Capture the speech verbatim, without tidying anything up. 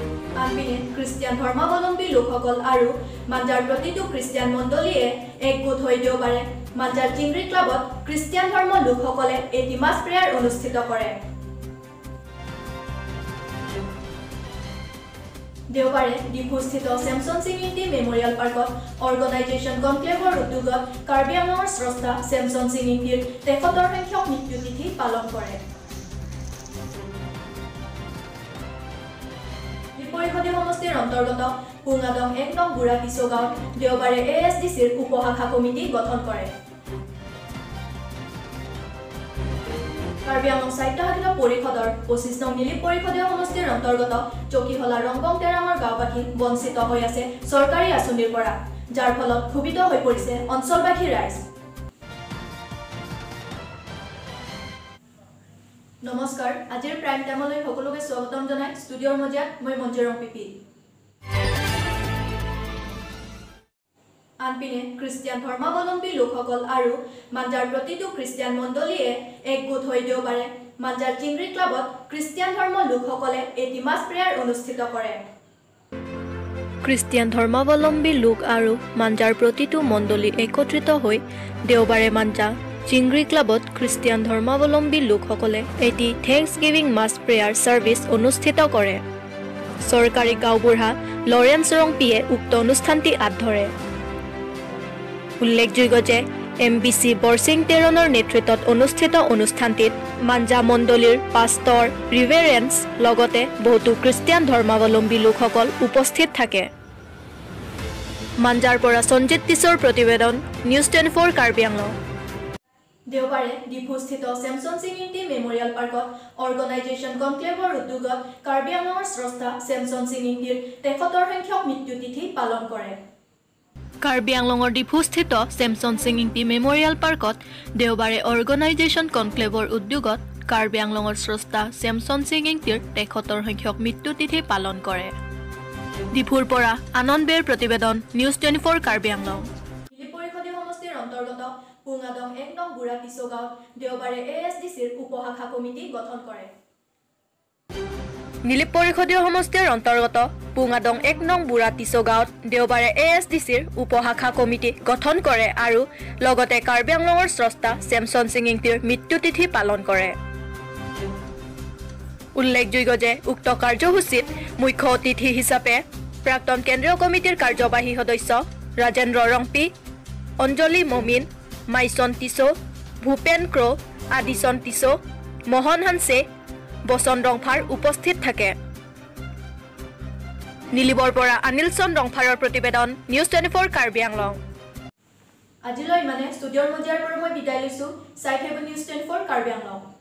আনপিনে খ্ৰীষ্টিয়ান ধৰ্মাৱলম্বী লোকসকল আৰু মাঞ্জাৰ প্ৰতিটো খ্ৰীষ্টিয়ান মণ্ডলীয়ে একগোট হৈ দেওবাৰে মাঞ্জাৰ চিংৰি ক্লাবত খ্ৰীষ্টিয়ান ধৰ্ম লোকসকলে এটি মাছ প্ৰেয়াৰ অনুষ্ঠিত কৰে। দেওবাৰে ডিফুস্থিত চেমছন সিং মেমৰিয়েল পাৰ্কত অৰ্গেনাইজেশ্যন কনক্লেভৰ উদ্যোগত কাৰ্বি আংলঙৰ স্ৰষ্টা চেমছন সিং ইংতিৰ তেখেতৰ সংখ্যক মৃত্যুতিথি পালন কৰে। পৰিষদীয় সমষ্টিৰ অন্তৰ্গত পুঙাদং এক নং বুঢ়া কিছু গাঁৱত দেওবাৰে এ এছ ডি চিৰ উপশাখা কমিটি গঠন কৰে। কাৰ্বি আংলং সাহিত্য শাখা পৰিষদৰ পঁচিছ নং নীলিপ পৰিষদীয় সমষ্টিৰ অন্তৰ্গত চকীহলা ৰংগং তেৰাঙৰ গাঁওবাসী বঞ্চিত হৈ আছে চৰকাৰী আঁচনিৰ পৰা, যাৰ ফলত ক্ষুভিত হৈ পৰিছে অঞ্চলবাসী ৰাইজ। নমস্কাৰ, আজিৰ প্ৰাইম টাইমলৈ সকলোকে স্বাগতম জনাই ষ্টুডিঅ'ৰ মজিয়াত মই মঞ্জুৰং পিপি। আনপিনে খ্ৰীষ্টিয়ান ধৰ্মাৱলম্বী লোকসকল আৰু মাঞ্জাৰ প্ৰতিটো খ্ৰীষ্টিয়ান মণ্ডলীয়ে একগোট হৈ দেওবাৰে মাঞ্জাৰ চিংৰি ক্লাবত খ্ৰীষ্টিয়ান ধৰ্ম লোকসকলে এটি মাছ প্ৰেয়াৰ অনুষ্ঠিত কৰে। খ্ৰীষ্টিয়ান ধৰ্মাৱলম্বী লোক আৰু মাঞ্জাৰ প্ৰতিটো মণ্ডলী একত্ৰিত হৈ দেওবাৰে মাঞ্জা চিংৰি ক্লাবত খ্ৰীষ্টিয়ান ধৰ্মাৱলম্বী লোকসকলে এটি thanksgiving mass prayer service অনুষ্ঠিত কৰে। চৰকাৰী গাঁওবুঢ়া লৰেন্স ৰংপিয়ে উক্ত অনুষ্ঠানটি আঁত ধৰে। উল্লেখযোগ্য যে এম বি চি বৰছিং তেৰণৰ নেতৃত্বত অনুষ্ঠিত অনুষ্ঠানটিত মাঞ্জা মণ্ডলীৰ পাষ্টৰ ৰিভেৰেন্স লগতে বহুতো খ্ৰীষ্টিয়ান ধৰ্মাৱলম্বী লোকসকল উপস্থিত থাকে। মাঞ্জাৰ পৰা সঞ্জিত টিছৰ প্ৰতিবেদন, News Twenty Four Karbi Anglong. দেওবাৰে ডিফুস্থিত চেমছন সিং মেমৰিয়েল পাৰ্কত অৰ্গেনাইজেশ্যন কনক্লেভৰ উদ্যোগত কাৰ্বি আংলঙৰ স্ৰষ্টা চেমছন সিং ইংতিৰ তেখেতৰ সংখ্যক মৃত্যুতিথি পালন কৰে। কাৰ্বি আংলঙৰ ডিফুস্থিত চেমছন সিং ইংতি মেমৰিয়েল পাৰ্কত দেওবাৰে অৰ্গেনাইজেশ্যন কনক্লেভৰ উদ্যোগত কাৰ্বি আংলঙৰ স্ৰষ্টা চেমছন সিং ইংতিৰ তেখেতৰ সংখ্যক মৃত্যুতিথি পালন কৰে। ডিফুৰ পৰা আনন্দ বেৰ প্ৰতিবেদন, News Twenty Four Karbi Anglong. Nilip পৰিষদীয় সমষ্টিৰ অন্তৰ্গত পুঙাদং এক নং বুঢ়া কিছু গাঁৱত দেওবাৰে এ এছ ডি চিৰ উপশাখা কমিটি গঠন কৰে। নীলিপ পৰিষদীয় সমষ্টিৰ অন্তৰ্গত পুঙাদং এক নং বুঢ়া টিছু গাঁৱত দেওবাৰে এ এছ ডি চিৰ উপশাখা কমিটি গঠন কৰে আৰু লগতে কাৰ্বি আংলঙৰ স্ৰষ্টা চেমছন সিং ইংতিৰ মৃত্যুতিথি পালন কৰে। উল্লেখযোগ্য যে উক্ত কাৰ্যসূচীত মুখ্য অতিথি হিচাপে প্ৰাক্তন কেন্দ্ৰীয় কমিটিৰ কাৰ্যবাহী সদস্য ৰাজেন্দ্ৰ ৰংপি, অঞ্জলি মমিন, মাইচন টিছু, ভূপেন ক্ৰ, আদিচন টিছু, মোহন হানছে, বচন ৰংফাৰ উপস্থিত থাকে। নীলিবৰ পৰা অনিলচন ৰংফাৰৰ প্ৰতিবেদন, News Twenty Four Karbi Anglong. আজিলৈ মানে ষ্টুডিঅ'ৰ মজিয়াৰ পৰা মই বিদায় লৈছোঁ। চাই থাকিব News Twenty Four Karbi Anglong.